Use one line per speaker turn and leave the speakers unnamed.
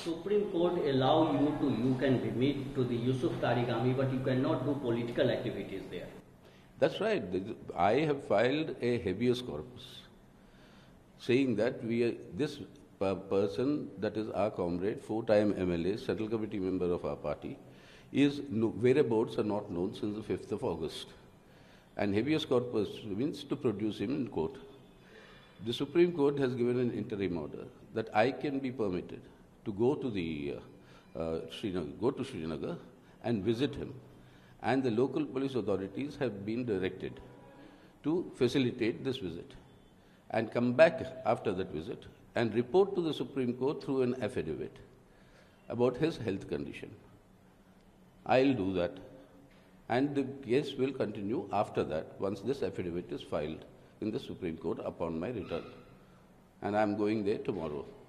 Supreme Court allow you can meet to the Yusuf Tarigami, but you cannot do political activities there.
That's right. I have filed a habeas corpus saying that this person, that is our comrade, 4-time MLA, Central Committee member of our party, whereabouts are not known since the 5th of August. And habeas corpus means to produce him in court. The Supreme Court has given an interim order that I can be permitted to go to Srinagar and visit him. And the local police authorities have been directed to facilitate this visit and come back after that visit and report to the Supreme Court through an affidavit about his health condition. I'll do that. And the case will continue after that, once this affidavit is filed in the Supreme Court upon my return. And I'm going there tomorrow.